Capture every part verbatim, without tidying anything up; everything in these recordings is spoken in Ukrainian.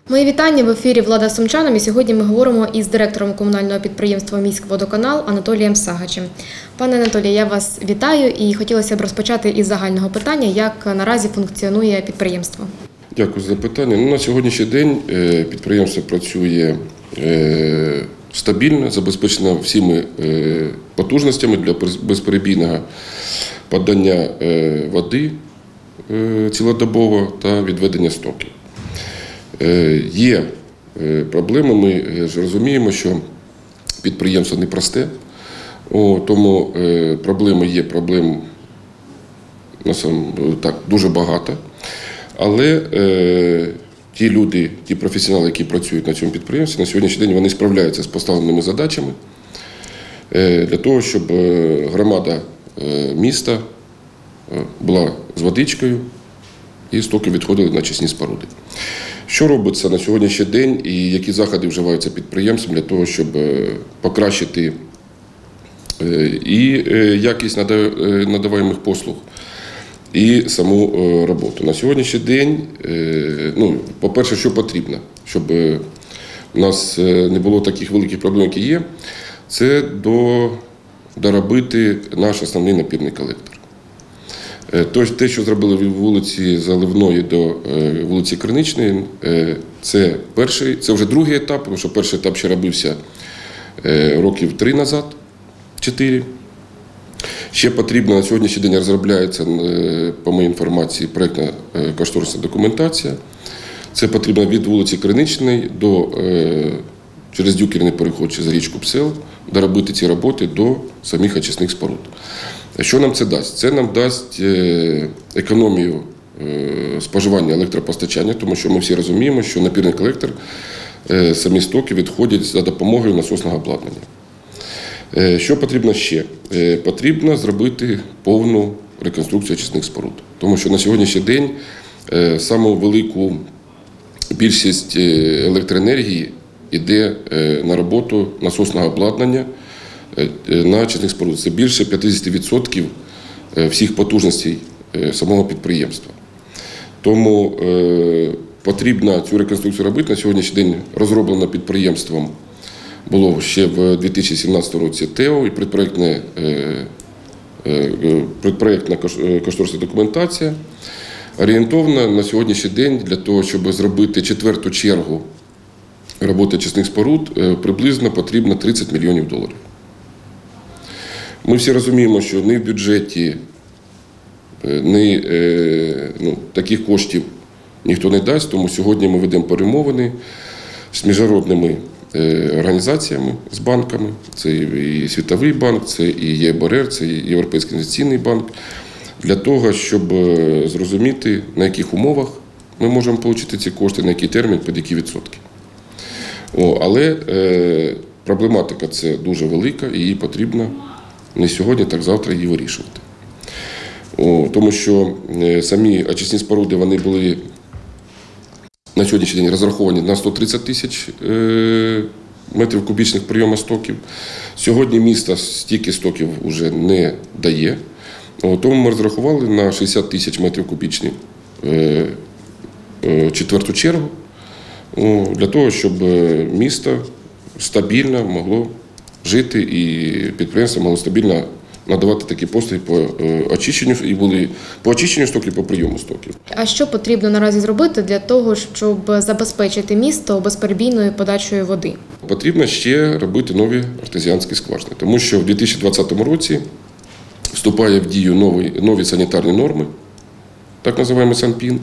Мої вітання, в ефірі «Влада Сумчанам», і сьогодні ми говоримо із директором комунального підприємства «Міськводоканал» Анатолієм Сагачем. Пане Анатолій, я вас вітаю і хотілося б розпочати із загального питання, як наразі функціонує підприємство. Дякую за запитання. Ну, на сьогоднішній день підприємство працює стабільно, забезпечено всіми потужностями для безперебійного подання води цілодобово та відведення стоків. Є проблеми, ми ж розуміємо, що підприємство непросте, тому проблеми є, проблем так, дуже багато. Але ті люди, ті професіонали, які працюють на цьому підприємстві, на сьогоднішній день вони справляються з поставленими задачами для того, щоб громада міста була з водичкою і стоки відходили на очисні споруди. Що робиться на сьогоднішній день і які заходи вживаються підприємством для того, щоб покращити і якість надаваємих послуг, і саму роботу. На сьогоднішній день, ну, по-перше, що потрібно, щоб у нас не було таких великих проблем, які є, це доробити наш основний напірний колектор. Те, що зробили від вулиці Заливної до вулиці Криничної, це перший, це вже другий етап, тому що перший етап ще робився років три назад, чотири. Ще потрібно, на сьогоднішній день розробляється, по моїй інформації, проєктна кошторисна документація. Це потрібно від вулиці Криничної до, через дюкерний переход через річку Псел, доробити ці роботи до самих очисних споруд. Що нам це дасть? Це нам дасть економію споживання електропостачання, тому що ми всі розуміємо, що напірний колектор, самі стоки відходять за допомогою насосного обладнання. Що потрібно ще? Потрібно зробити повну реконструкцію очисних споруд. Тому що на сьогоднішній день саму велику більшість електроенергії йде на роботу насосного обладнання на очисних споруд. Це більше п'ятдесят відсотків всіх потужностей самого підприємства. Тому потрібно цю реконструкцію робити. На сьогоднішній день розроблено підприємством було ще в дві тисячі сімнадцятому році ТЕО і предпроєктна, предпроєктна кошторисна документація. Орієнтовно на сьогоднішній день для того, щоб зробити четверту чергу роботи очисних споруд, приблизно потрібно тридцять мільйонів доларів. Ми всі розуміємо, що ні в бюджеті, ні, ну, таких коштів ніхто не дасть, тому сьогодні ми ведемо перемовини з міжнародними організаціями, з банками, це і Світовий банк, це і ЄБРР, це і Європейський інвестиційний банк, для того, щоб зрозуміти, на яких умовах ми можемо отримати ці кошти, на який термін, під які відсотки. О, але е, проблематика це дуже велика і її потрібно не сьогодні, так завтра її вирішувати. О, тому що е, самі очисні споруди, вони були на сьогоднішній день розраховані на сто тридцять тисяч метрів кубічних прийому стоків. Сьогодні місто стільки стоків вже не дає, тому ми розрахували на шістдесят тисяч метрів кубічних четверту чергу, для того, щоб місто стабільно могло жити і підприємство могло стабільно надавати такі послуги по очищенню і були по очищенню стоків, по прийому стоків. А що потрібно наразі зробити для того, щоб забезпечити місто безперебійною подачею води? Потрібно ще робити нові артезіанські скважини, тому що в дві тисячі двадцятому році вступає в дію нові, нові санітарні норми, так називаємо СанПін,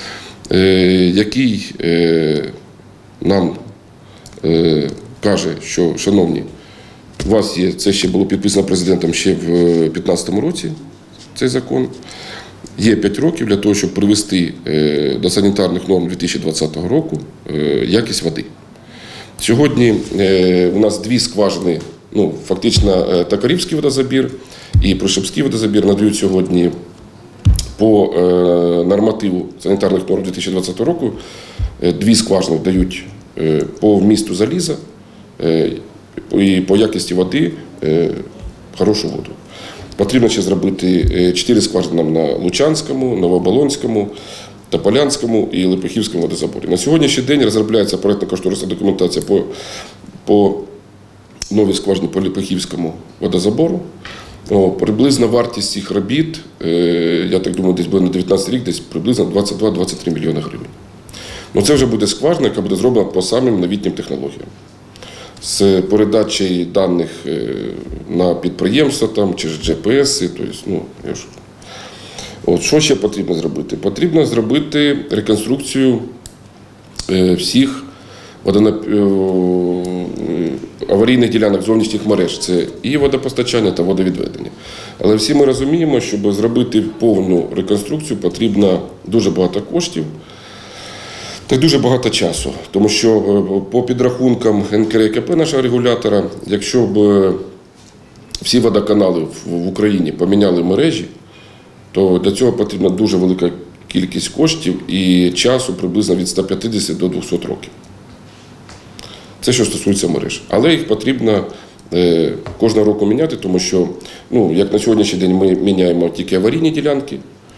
який нам каже, що, шановні, у вас є, це ще було підписано президентом ще в дві тисячі п'ятнадцятому році, цей закон. Є п'ять років для того, щоб привести до санітарних норм дві тисячі двадцятого року якість води. Сьогодні у нас дві скважини, ну, фактично Токарівський водозабір і Пришипський водозабір надають сьогодні по нормативу санітарних норм дві тисячі двадцятого року. Дві скважини дають по вмісту заліза і по якості води хорошу воду. Потрібно ще зробити чотири скважини на Лучанському, Новооболонському Тополянському і Липохівському водозаборі. На сьогоднішній день розробляється проєктно-кошторисна документація по, по новій скважині по Липохівському водозабору. О, приблизна вартість цих робіт, е, я так думаю, десь буде на дев'ятнадцятий рік, десь приблизно двадцять два - двадцять три мільйони гривень. Ну, це вже буде скважина, яка буде зроблена по самим новітнім технологіям. З передачею даних на підприємства там, через джі пі ес. Тобто, ну, я ж... От, що ще потрібно зробити? Потрібно зробити реконструкцію всіх водонап... аварійних ділянок зовнішніх мереж. Це і водопостачання та водовідведення. Але всі ми розуміємо, щоб зробити повну реконструкцію, потрібно дуже багато коштів. Та й дуже багато часу, тому що по підрахункам ен ка ер і ка пе нашого регулятора, якщо б всі водоканали в Україні поміняли мережі, то для цього потрібна дуже велика кількість коштів і часу приблизно від ста п'ятдесяти до двохсот років. Це що стосується мереж. Але їх потрібно кожного року міняти, тому що, ну, як на сьогоднішній день ми міняємо тільки аварійні ділянки.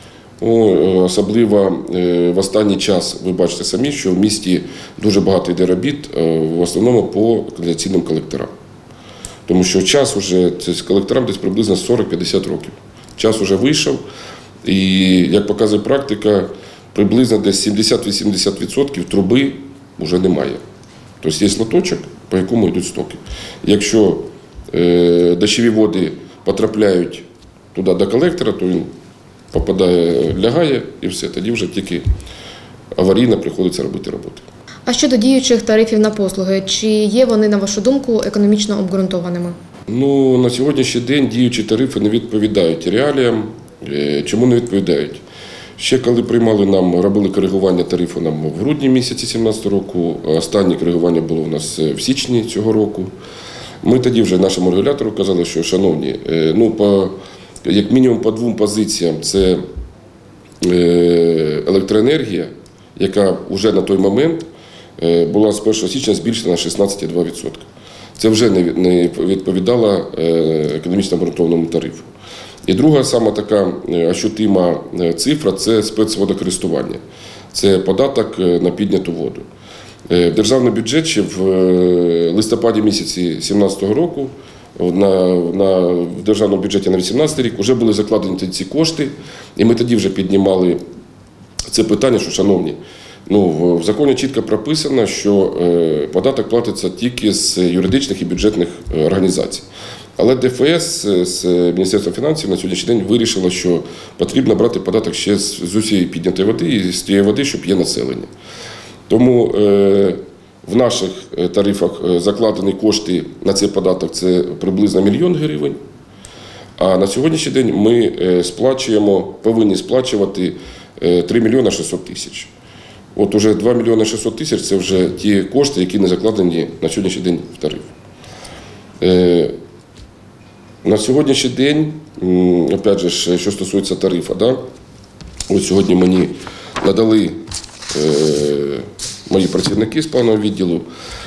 Особливо в останній час ви бачите самі, що в місті дуже багато йде робіт, в основному по каналізаційним колекторам. Тому що час вже з колекторам десь приблизно сорок - п'ятдесят років. Час вже вийшов, і, як показує практика, приблизно десь сімдесят - вісімдесят відсотків труби вже немає. Тобто є лоточок, по якому йдуть стоки. Якщо е, дощові води потрапляють туди до колектора, то він попадає, лягає і все, тоді вже тільки аварійно приходиться робити роботи. А щодо діючих тарифів на послуги, чи є вони, на вашу думку, економічно обґрунтованими? Ну, на сьогоднішній день діючі тарифи не відповідають реаліям. Чому не відповідають? Ще коли приймали нам, робили коригування тарифу нам в грудні місяці дві тисячі сімнадцятого року, останнє коригування було у нас в січні цього року. Ми тоді вже нашому регулятору казали, що, шановні, ну, по як мінімум по двом позиціям, це електроенергія, яка вже на той момент була з першого січня збільшена на шістнадцять цілих дві десятих відсотка. Це вже не відповідало економічно обґрунтованому тарифу. І друга сама така ощутима цифра – це спецводокористування. Це податок на підняту воду. В державний бюджет ще в листопаді місяці дві тисячі сімнадцятого року На, на, в державному бюджеті на дві тисячі вісімнадцятий рік вже були закладені ці кошти, і ми тоді вже піднімали це питання, що, шановні, ну, в, в законі чітко прописано, що е, податок платиться тільки з юридичних і бюджетних е, організацій. Але де еф ес з Міністерством фінансів на сьогоднішній день вирішило, що потрібно брати податок ще з, з усієї піднятої води і з тієї води, щоб є населення. Тому е, в наших тарифах закладені кошти на цей податок – це приблизно мільйон гривень. А на сьогоднішній день ми сплачуємо, повинні сплачувати три мільйони шістсот тисяч. От уже два мільйони шістсот тисяч – це вже ті кошти, які не закладені на сьогоднішній день в тариф. На сьогоднішній день, опять же, що стосується тарифу, да? От сьогодні мені надали мої працівники з планового відділу.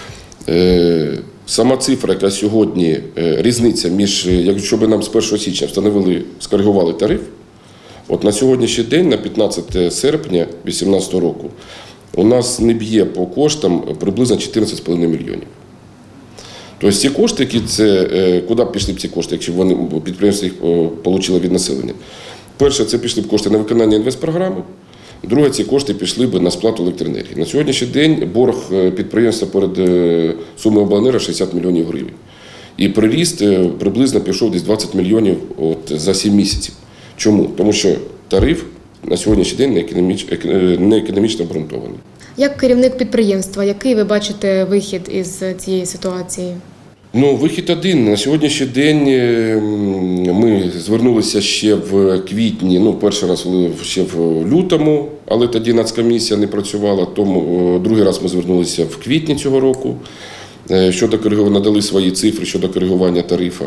Сама цифра, яка сьогодні, різниця між, якщо б нам з першого січня встановили, скоригували тариф, от на сьогоднішній день, на п'ятнадцяте серпня дві тисячі вісімнадцятого року, у нас не б'є по коштам приблизно чотирнадцять з половиною мільйонів. Тобто ці кошти, які це, куди б пішли б ці кошти, якщо вони підприємство їх отримали від населення? Перше, це пішли б кошти на виконання інвестпрограми. Друге, ці кошти пішли б на сплату електроенергії. На сьогоднішній день борг підприємства перед Сумою обленерго шістдесят мільйонів гривень. І приріст приблизно пішов десь двадцять мільйонів от, за сім місяців. Чому? Тому що тариф на сьогоднішній день не, економіч... не економічно обґрунтований. Як керівник підприємства, який ви бачите вихід із цієї ситуації? Ну, вихід один. На сьогоднішній день ми звернулися ще в квітні, ну, перший раз ще в лютому, але тоді нацкомісія не працювала, тому другий раз ми звернулися в квітні цього року, щодо коригування, надали свої цифри щодо коригування тарифу.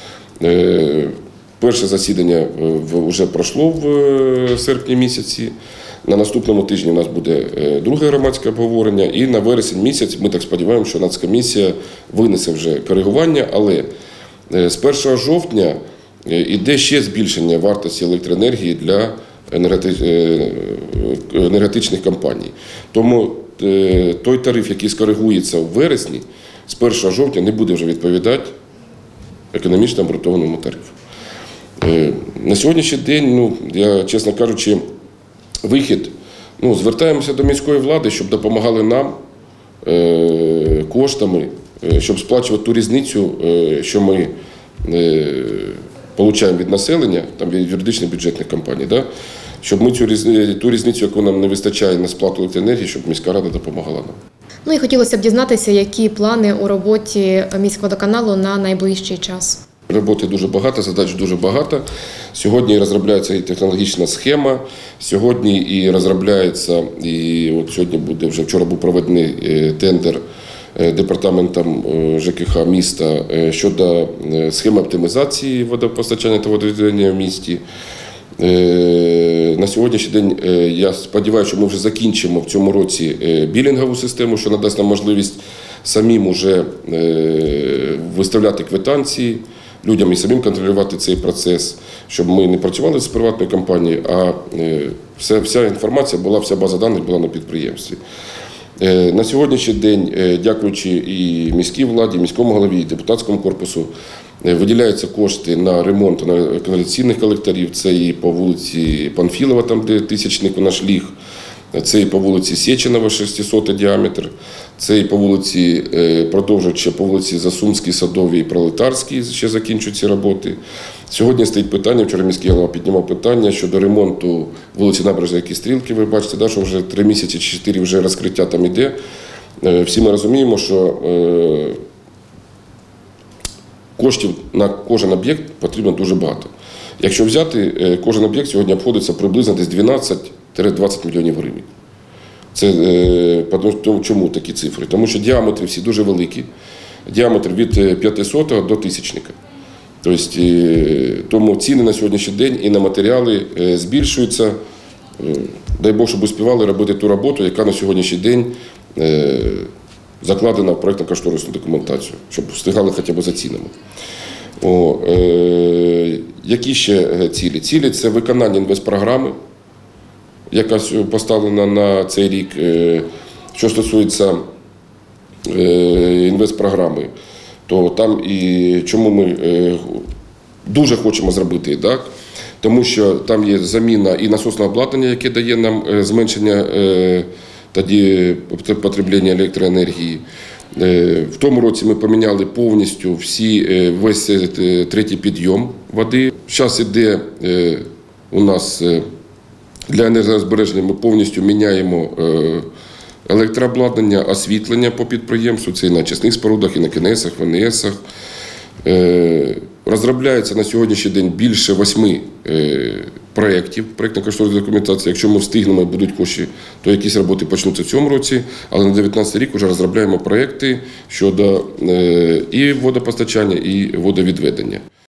Перше засідання вже пройшло в серпні місяці. На наступному тижні у нас буде друге громадське обговорення, і на вересень місяць ми так сподіваємося, що нацкомісія винесе вже коригування, але з першого жовтня йде ще збільшення вартості електроенергії для енергети- е, енергетичних компаній. Тому е, той тариф, який скоригується в вересні, з першого жовтня не буде вже відповідати економічно обґрунтованому тарифу. Е, На сьогоднішній день, ну, я, чесно кажучи, вихід, ну, звертаємося до міської влади, щоб допомагали нам е, коштами, е, щоб сплачувати ту різницю, е, що ми е, отримуємо від населення, там, від юридичних бюджетних компаній, да? Щоб ми цю різницю, ту різницю, яку нам не вистачає на сплату електроенергії, щоб міська рада допомагала нам. Ну і хотілося б дізнатися, які плани у роботі міськводоканалу на найближчий час. Роботи дуже багато, задач дуже багато. Сьогодні розробляється і технологічна схема, сьогодні і розробляється, і от сьогодні буде, вже вчора був проведений тендер департаментом ЖКХ міста щодо схеми оптимізації водопостачання та водовідведення в місті. На сьогоднішній день я сподіваюся, що ми вже закінчимо в цьому році білінгову систему, що надасть нам можливість самим уже виставляти квитанції людям і самим контролювати цей процес, щоб ми не працювали з приватною компанією, а вся, вся інформація була, вся база даних була на підприємстві. На сьогоднішній день, дякуючи і міській владі, і міському голові, і депутатському корпусу, виділяються кошти на ремонт на каналізаційних колекторів. Це і по вулиці Панфілова, там де тисячник наш ліг, це і по вулиці Сеченова, шестисот діаметр, це і по вулиці, продовжуючи по вулиці Засумській, Садовій і Пролетарській, ще закінчують ці роботи. Сьогодні стоїть питання, вчора міський голова піднімав питання щодо ремонту вулиці Набережної Стрілки. Ви бачите, да, що вже три місяці чи чотири вже розкриття там іде. Всі ми розуміємо, що коштів на кожен об'єкт потрібно дуже багато. Якщо взяти, кожен об'єкт сьогодні обходиться приблизно десь дванадцять-двадцять мільйонів гривень. Це чому такі цифри? Тому що діаметри всі дуже великі. Діаметр від п'ятисотого до тисячника. Тобто, тому ціни на сьогоднішній день і на матеріали збільшуються. Дай Бог, щоб успівали робити ту роботу, яка на сьогоднішній день закладена в проєктно-кошторисну документацію, щоб встигали хоча б за цінами. О, е, які ще цілі? Цілі – це виконання інвестпрограми, яка поставлена на цей рік. Е, що стосується е, інвестпрограми, то там і чому ми е, дуже хочемо зробити, так? Тому що там є заміна і насосного обладнання, яке дає нам е, зменшення е, тоді потреблення електроенергії. В тому році ми поміняли повністю всі, весь третій підйом води. Зараз іде у нас для енергозбереження, ми повністю міняємо електрообладнання, освітлення по підприємству, це і на очисних спорудах, і на КНСах, в ВНСах. Розробляється на сьогоднішній день більше восьми проєктів, проєктно-кошторисної документації. Якщо ми встигнемо і будуть кошти, то якісь роботи почнуться в цьому році, але на дев'ятнадцятий рік вже розробляємо проєкти щодо і водопостачання, і водовідведення.